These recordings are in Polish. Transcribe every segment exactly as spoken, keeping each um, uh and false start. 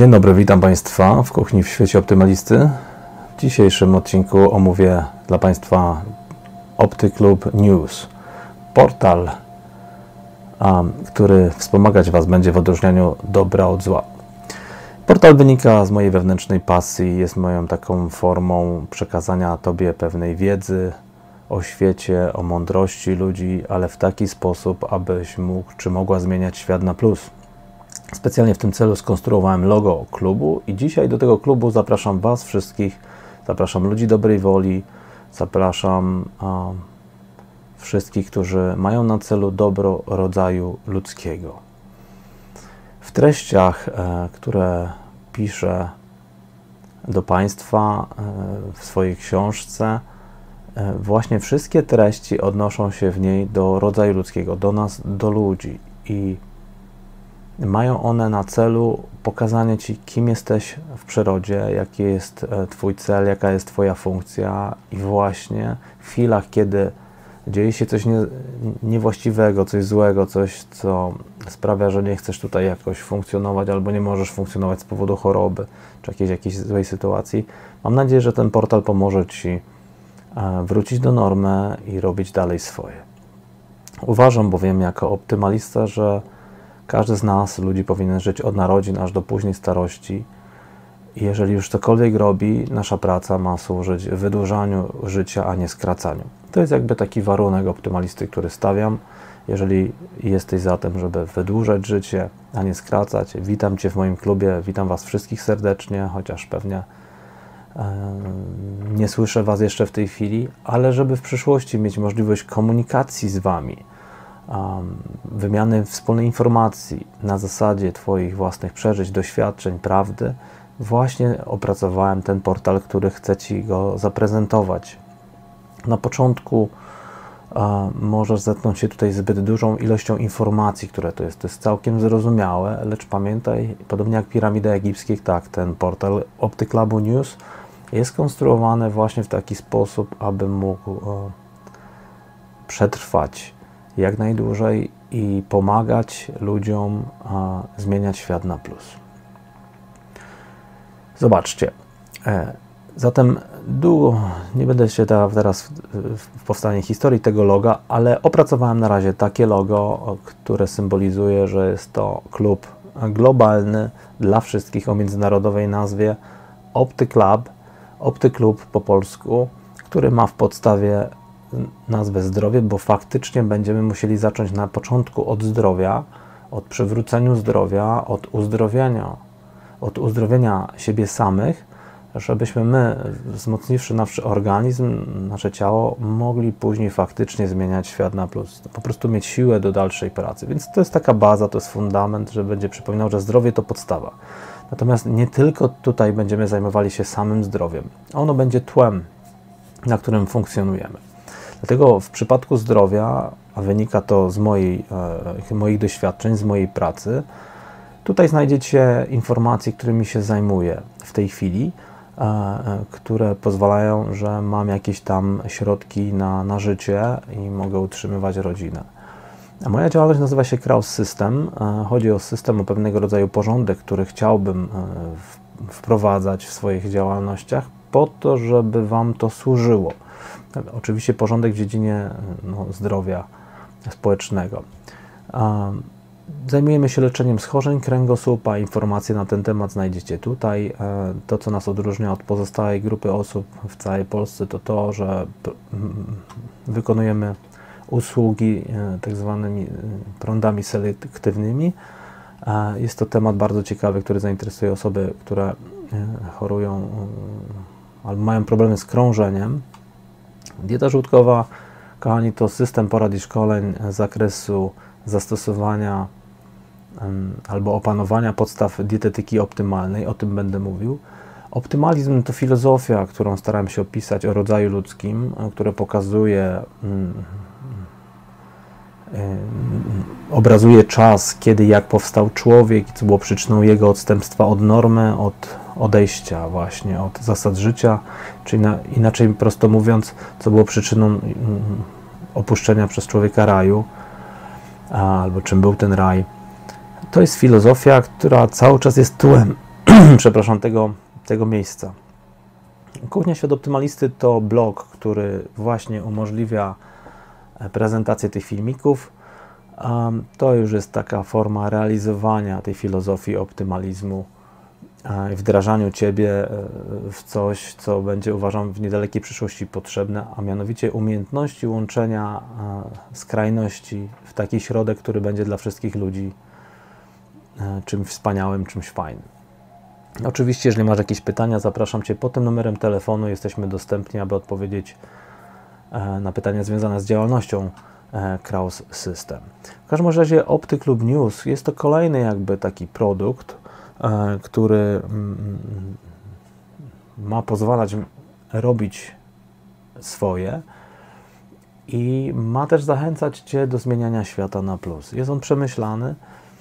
Dzień dobry, witam Państwa w kuchni w świecie optymalisty. W dzisiejszym odcinku omówię dla Państwa OptyClub News, portal, um, który wspomagać Was będzie w odróżnianiu dobra od zła. Portal wynika z mojej wewnętrznej pasji, jest moją taką formą przekazania Tobie pewnej wiedzy o świecie, o mądrości ludzi, ale w taki sposób, abyś mógł czy mogła zmieniać świat na plus. Specjalnie w tym celu skonstruowałem logo klubu i dzisiaj do tego klubu zapraszam Was wszystkich, zapraszam ludzi dobrej woli, zapraszam a, wszystkich, którzy mają na celu dobro rodzaju ludzkiego. W treściach, e, które piszę do Państwa e, w swojej książce, e, właśnie wszystkie treści odnoszą się w niej do rodzaju ludzkiego, do nas, do ludzi i mają one na celu pokazanie Ci, kim jesteś w przyrodzie, jaki jest Twój cel, jaka jest Twoja funkcja i właśnie w chwilach, kiedy dzieje się coś nie, niewłaściwego, coś złego, coś, co sprawia, że nie chcesz tutaj jakoś funkcjonować albo nie możesz funkcjonować z powodu choroby czy jakiejś, jakiejś złej sytuacji. Mam nadzieję, że ten portal pomoże Ci wrócić do normy i robić dalej swoje. Uważam bowiem jako optymalista, że każdy z nas, ludzi, powinien żyć od narodzin aż do późnej starości. I jeżeli już cokolwiek robi, nasza praca ma służyć wydłużaniu życia, a nie skracaniu. To jest jakby taki warunek optymalisty, który stawiam. Jeżeli jesteś za tym, żeby wydłużać życie, a nie skracać, witam Cię w moim klubie, witam Was wszystkich serdecznie, chociaż pewnie e, nie słyszę Was jeszcze w tej chwili, ale żeby w przyszłości mieć możliwość komunikacji z Wami, Um, wymiany wspólnej informacji na zasadzie Twoich własnych przeżyć, doświadczeń, prawdy, właśnie opracowałem ten portal, który chcę Ci go zaprezentować. Na początku um, możesz zetknąć się tutaj z zbyt dużą ilością informacji, które to jest. To jest całkiem zrozumiałe, lecz pamiętaj, podobnie jak piramidy egipskie, tak, ten portal OptyClubu News jest konstruowany właśnie w taki sposób, aby mógł um, przetrwać jak najdłużej i pomagać ludziom a, zmieniać świat na plus. Zobaczcie. E, zatem długo, nie będę się teraz w, w powstanie historii tego loga, ale opracowałem na razie takie logo, które symbolizuje, że jest to klub globalny dla wszystkich o międzynarodowej nazwie OptyClub, OptyClub po polsku, który ma w podstawie nazwę zdrowie, bo faktycznie będziemy musieli zacząć na początku od zdrowia, od przywrócenia zdrowia, od uzdrowienia, od uzdrowienia siebie samych, żebyśmy my, wzmocniwszy nasz organizm, nasze ciało, mogli później faktycznie zmieniać świat na plus. Po prostu mieć siłę do dalszej pracy. Więc to jest taka baza, to jest fundament, że będzie przypominał, że zdrowie to podstawa. Natomiast nie tylko tutaj będziemy zajmowali się samym zdrowiem. Ono będzie tłem, na którym funkcjonujemy. Dlatego w przypadku zdrowia, a wynika to z mojej, e, moich doświadczeń, z mojej pracy, tutaj znajdziecie informacje, którymi się zajmuję w tej chwili, e, e, które pozwalają, że mam jakieś tam środki na, na życie i mogę utrzymywać rodzinę. A moja działalność nazywa się Kraus System. E, chodzi o system, o pewnego rodzaju porządek, który chciałbym e, w, wprowadzać w swoich działalnościach po to, żeby Wam to służyło. Oczywiście porządek w dziedzinie no, zdrowia społecznego. Zajmujemy się leczeniem schorzeń kręgosłupa. Informacje na ten temat znajdziecie tutaj. To, co nas odróżnia od pozostałej grupy osób w całej Polsce, to to, że wykonujemy usługi tak zwanymi prądami selektywnymi. Jest to temat bardzo ciekawy, który zainteresuje osoby, które chorują albo mają problemy z krążeniem. Dieta żółtkowa, kochani, to system porad i szkoleń z zakresu zastosowania um, albo opanowania podstaw dietetyki optymalnej, o tym będę mówił. Optymalizm to filozofia, którą starałem się opisać o rodzaju ludzkim, która pokazuje, um, um, obrazuje czas, kiedy, jak powstał człowiek i co było przyczyną jego odstępstwa od normy, od odejścia właśnie od zasad życia, czyli na, inaczej prosto mówiąc, co było przyczyną opuszczenia przez człowieka raju, albo czym był ten raj. To jest filozofia, która cały czas jest tłem przepraszam, tego, tego miejsca. Kuchnia Świat Optymalisty to blog, który właśnie umożliwia prezentację tych filmików. To już jest taka forma realizowania tej filozofii optymalizmu, wdrażaniu Ciebie w coś, co będzie, uważam, w niedalekiej przyszłości potrzebne, a mianowicie umiejętności łączenia skrajności w taki środek, który będzie dla wszystkich ludzi czymś wspaniałym, czymś fajnym. Oczywiście, jeżeli masz jakieś pytania, zapraszam Cię pod tym numerem telefonu. Jesteśmy dostępni, aby odpowiedzieć na pytania związane z działalnością Kraus System. W każdym razie OptyClub News jest to kolejny jakby taki produkt, który ma pozwalać robić swoje i ma też zachęcać Cię do zmieniania świata na plus. Jest on przemyślany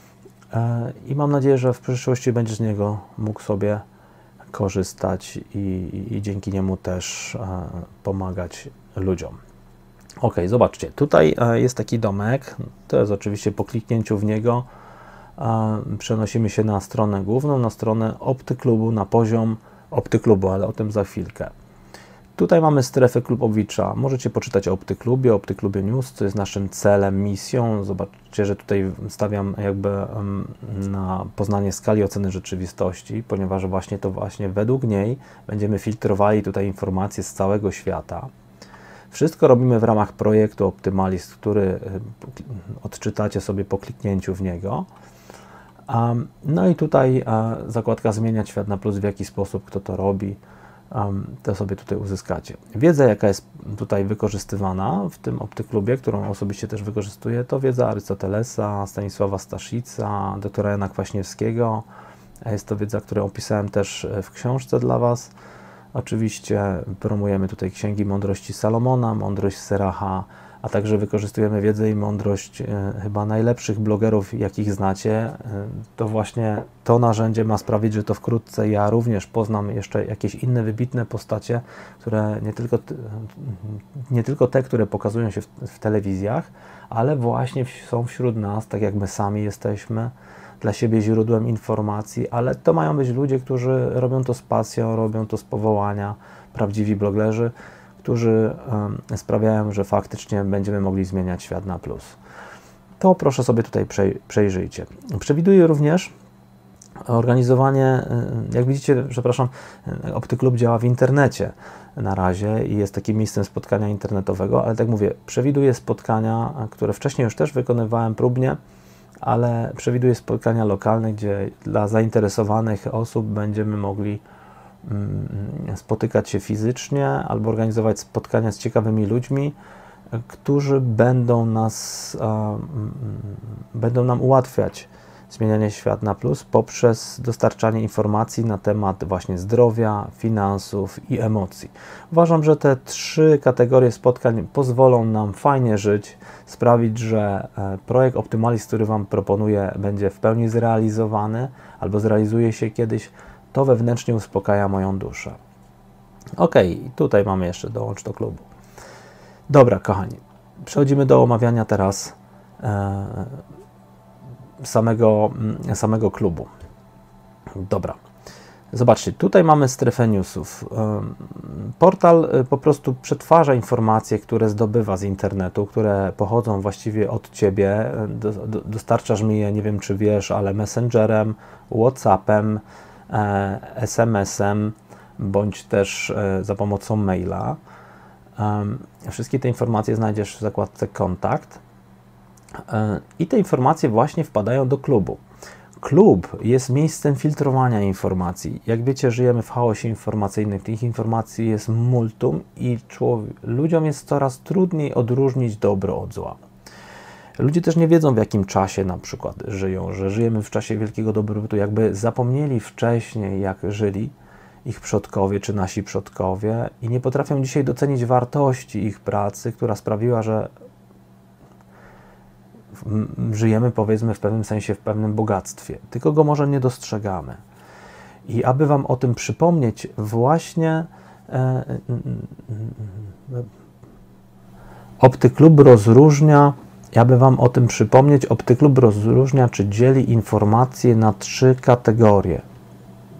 i mam nadzieję, że w przyszłości będziesz z niego mógł sobie korzystać i, i dzięki niemu też pomagać ludziom. Ok, zobaczcie, tutaj jest taki domek, to jest oczywiście po kliknięciu w niego przenosimy się na stronę główną, na stronę OptyClubu, na poziom OptyClubu, ale o tym za chwilkę. Tutaj mamy strefę Klubowicza. Możecie poczytać o OptyClubie, o OptyClubie News, co jest naszym celem, misją. Zobaczcie, że tutaj stawiam jakby na poznanie skali oceny rzeczywistości, ponieważ właśnie to właśnie według niej będziemy filtrowali tutaj informacje z całego świata. Wszystko robimy w ramach projektu Optymalist, który odczytacie sobie po kliknięciu w niego. No i tutaj zakładka Zmieniać Świat na Plus, w jaki sposób, kto to robi, to sobie tutaj uzyskacie. Wiedza, jaka jest tutaj wykorzystywana w tym OptyClubie, którą osobiście też wykorzystuję, to wiedza Arystotelesa, Stanisława Staszica, doktora Jana Kwaśniewskiego. Jest to wiedza, którą opisałem też w książce dla Was. Oczywiście promujemy tutaj księgi mądrości Salomona, mądrość Seracha, a także wykorzystujemy wiedzę i mądrość chyba najlepszych blogerów, jakich znacie. To właśnie to narzędzie ma sprawić, że to wkrótce ja również poznam jeszcze jakieś inne wybitne postacie, które nie tylko, nie tylko te, które pokazują się w, w telewizjach, ale właśnie są wśród nas, tak jak my sami jesteśmy, dla siebie źródłem informacji, ale to mają być ludzie, którzy robią to z pasją, robią to z powołania, prawdziwi blogerzy, którzy sprawiają, że faktycznie będziemy mogli zmieniać świat na plus. To proszę sobie tutaj przejrzyjcie. Przewiduję również organizowanie, jak widzicie, przepraszam, OptyClub działa w internecie na razie i jest takim miejscem spotkania internetowego, ale tak mówię, przewiduję spotkania, które wcześniej już też wykonywałem próbnie, ale przewiduję spotkania lokalne, gdzie dla zainteresowanych osób będziemy mogli spotykać się fizycznie albo organizować spotkania z ciekawymi ludźmi, którzy będą nas, będą nam ułatwiać zmienianie świat na plus poprzez dostarczanie informacji na temat właśnie zdrowia, finansów i emocji. Uważam, że te trzy kategorie spotkań pozwolą nam fajnie żyć, sprawić, że projekt Optymalist, który Wam proponuję, będzie w pełni zrealizowany albo zrealizuje się kiedyś. To wewnętrznie uspokaja moją duszę. Ok, tutaj mamy jeszcze dołącz do klubu. Dobra, kochani, przechodzimy do omawiania teraz e, samego, samego klubu. Dobra, zobaczcie, tutaj mamy strefę newsów. E, portal po prostu przetwarza informacje, które zdobywa z internetu, które pochodzą właściwie od Ciebie. Do, do, dostarczasz mi je, nie wiem czy wiesz, ale Messengerem, WhatsAppem, es em esem, bądź też za pomocą maila. Wszystkie te informacje znajdziesz w zakładce Kontakt i te informacje właśnie wpadają do klubu. Klub jest miejscem filtrowania informacji. Jak wiecie, żyjemy w chaosie informacyjnym, tych informacji jest multum i człowiek, ludziom jest coraz trudniej odróżnić dobro od zła. Ludzie też nie wiedzą, w jakim czasie na przykład żyją, że żyjemy w czasie wielkiego dobrobytu, jakby zapomnieli wcześniej, jak żyli ich przodkowie czy nasi przodkowie i nie potrafią dzisiaj docenić wartości ich pracy, która sprawiła, że żyjemy, powiedzmy, w pewnym sensie w pewnym bogactwie, tylko go może nie dostrzegamy. I aby Wam o tym przypomnieć, właśnie e, OptyClub rozróżnia, aby Wam o tym przypomnieć, OptyClub rozróżnia, czy dzieli informacje na trzy kategorie.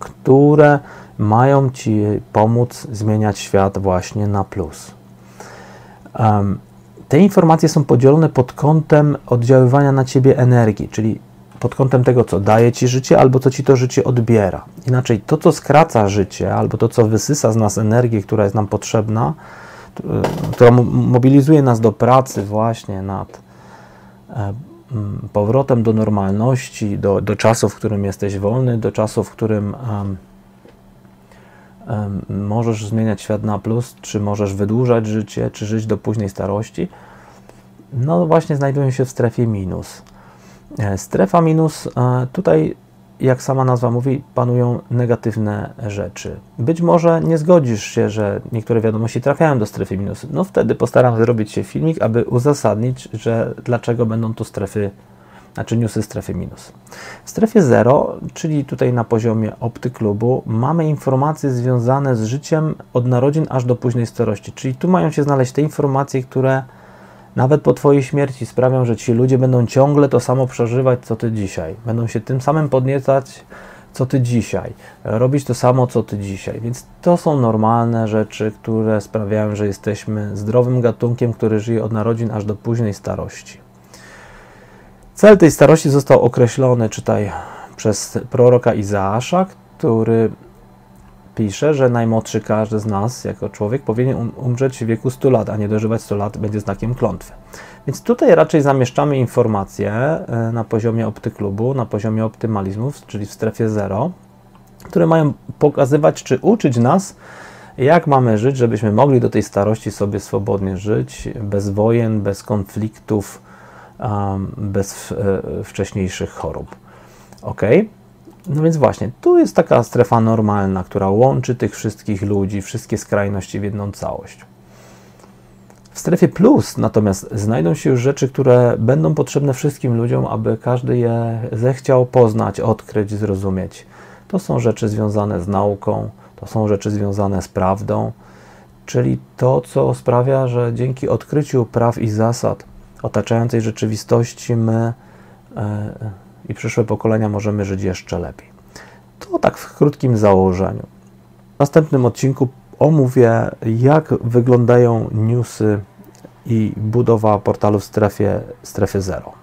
które mają Ci pomóc zmieniać świat właśnie na plus. Um, te informacje są podzielone pod kątem oddziaływania na Ciebie energii, czyli pod kątem tego, co daje Ci życie, albo co Ci to życie odbiera. Inaczej, to, co skraca życie, albo to, co wysysa z nas energię, która jest nam potrzebna, która mobilizuje nas do pracy właśnie nad powrotem do normalności, do, do czasu, w którym jesteś wolny, do czasu, w którym um, um, możesz zmieniać świat na plus, czy możesz wydłużać życie, czy żyć do późnej starości, no właśnie znajdują się w strefie minus. Strefa minus, tutaj, jak sama nazwa mówi, panują negatywne rzeczy. Być może nie zgodzisz się, że niektóre wiadomości trafiają do strefy minus. No wtedy postaram się zrobić się filmik, aby uzasadnić, że dlaczego będą tu strefy, znaczy newsy strefy minus. W strefie zero, czyli tutaj na poziomie OptyKlubu, mamy informacje związane z życiem od narodzin aż do późnej starości. Czyli tu mają się znaleźć te informacje, które nawet po Twojej śmierci sprawią, że ci ludzie będą ciągle to samo przeżywać, co Ty dzisiaj. Będą się tym samym podniecać, co Ty dzisiaj. Robić to samo, co Ty dzisiaj. Więc to są normalne rzeczy, które sprawiają, że jesteśmy zdrowym gatunkiem, który żyje od narodzin aż do późnej starości. Cel tej starości został określony, czytaj, przez proroka Izaasza, który pisze, że najmłodszy każdy z nas, jako człowiek, powinien um umrzeć w wieku stu lat, a nie dożywać stu lat będzie znakiem klątwy. Więc tutaj raczej zamieszczamy informacje na poziomie OptyKlubu, na poziomie optymalizmów, czyli w strefie zero, które mają pokazywać, czy uczyć nas, jak mamy żyć, żebyśmy mogli do tej starości sobie swobodnie żyć, bez wojen, bez konfliktów, um, bez e, wcześniejszych chorób. Ok? No więc właśnie, tu jest taka strefa normalna, która łączy tych wszystkich ludzi, wszystkie skrajności w jedną całość. W strefie plus natomiast znajdą się już rzeczy, które będą potrzebne wszystkim ludziom, aby każdy je zechciał poznać, odkryć, zrozumieć. To są rzeczy związane z nauką, to są rzeczy związane z prawdą, czyli to, co sprawia, że dzięki odkryciu praw i zasad otaczającej rzeczywistości my e, i przyszłe pokolenia możemy żyć jeszcze lepiej. To tak w krótkim założeniu. W następnym odcinku omówię, jak wyglądają newsy i budowa portalu w strefie, strefie zero.